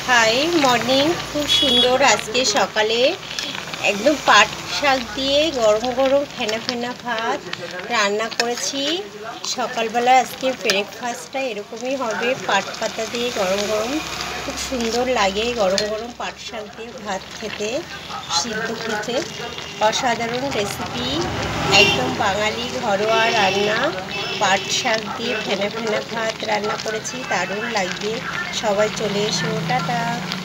High morning. খুব সুন্দর আজকে সকালে একদম পাট শাক দিয়ে গরম গরম ফেনা ফেনা ভাত রান্না করেছি। সকালবেলা আজকে ব্রেকফাস্টটা এরকমই হবে, পাট পাতা দিয়ে গরম গরম। খুব সুন্দর লাগে গরম গরম পাট শাক দিয়ে ভাত খেতে, সিদ্ধ খেতে। অসাধারণ রেসিপি, একদম বাঙালি ঘরোয়া রান্না। পাট শাক দিয়ে ফেনা ফেনা ভাত রান্না করেছি, দারুণ লাগবে। সবাই চলে এসো, টাটা।